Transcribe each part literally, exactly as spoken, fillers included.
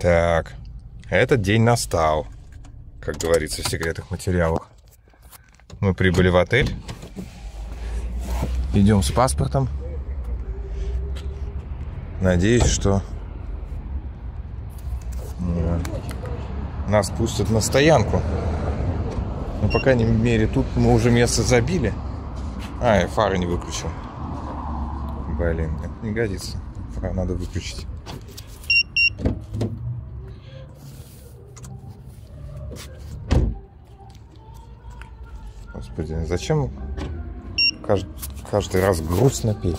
Так, этот день настал, как говорится в секретных материалах. Мы прибыли в отель. Идем с паспортом. Надеюсь, что нас пустят на стоянку. Но, по крайней мере, тут мы уже место забили. А, я фары не выключил. Блин, это не годится. Фары надо выключить. Господи, зачем каждый, каждый раз грустно петь?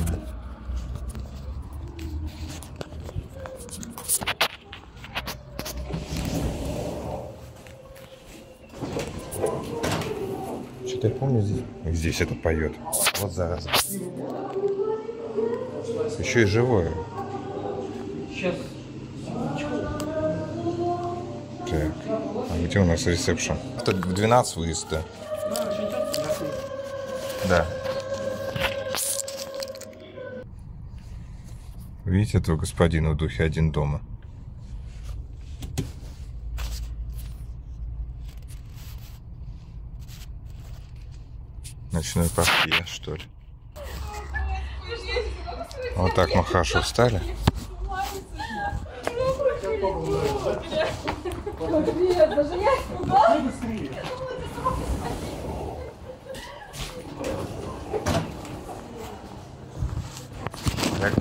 Что-то я помню здесь. Здесь это поет. Вот зараза. Еще и живое. Сейчас. Так, а где у нас ресепшн? Это в двенадцать выезд, да? Да. Видите этого господина в духе «Один дома»? Ночной портье, что ли? Вот так мы хорошо встали. Так.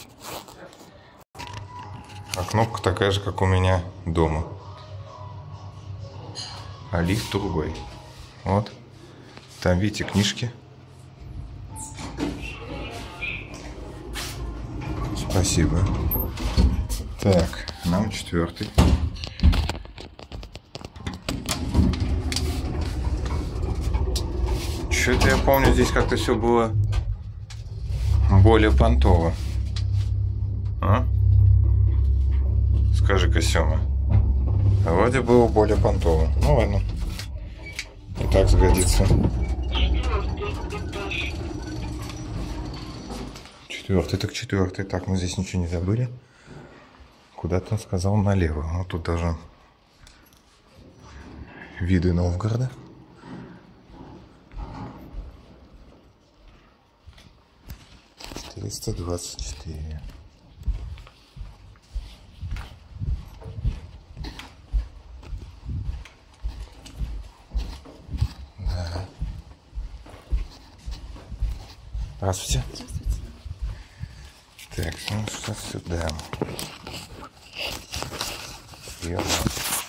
А кнопка такая же, как у меня дома. А лифт другой. Вот. Там, видите, книжки. Спасибо. Так, нам четвертый. Что-то я помню, здесь как-то все было более понтово. А? Скажи-ка, Сёма. Вроде было более понтово. Ну ладно. И так сгодится. Четвертый, так четвертый. Так, мы здесь ничего не забыли. Куда-то он сказал налево. Вот тут даже виды Новгорода. триста двадцать четыре. Да. Здравствуйте. Здравствуйте. Так, ну что сюда. Съем.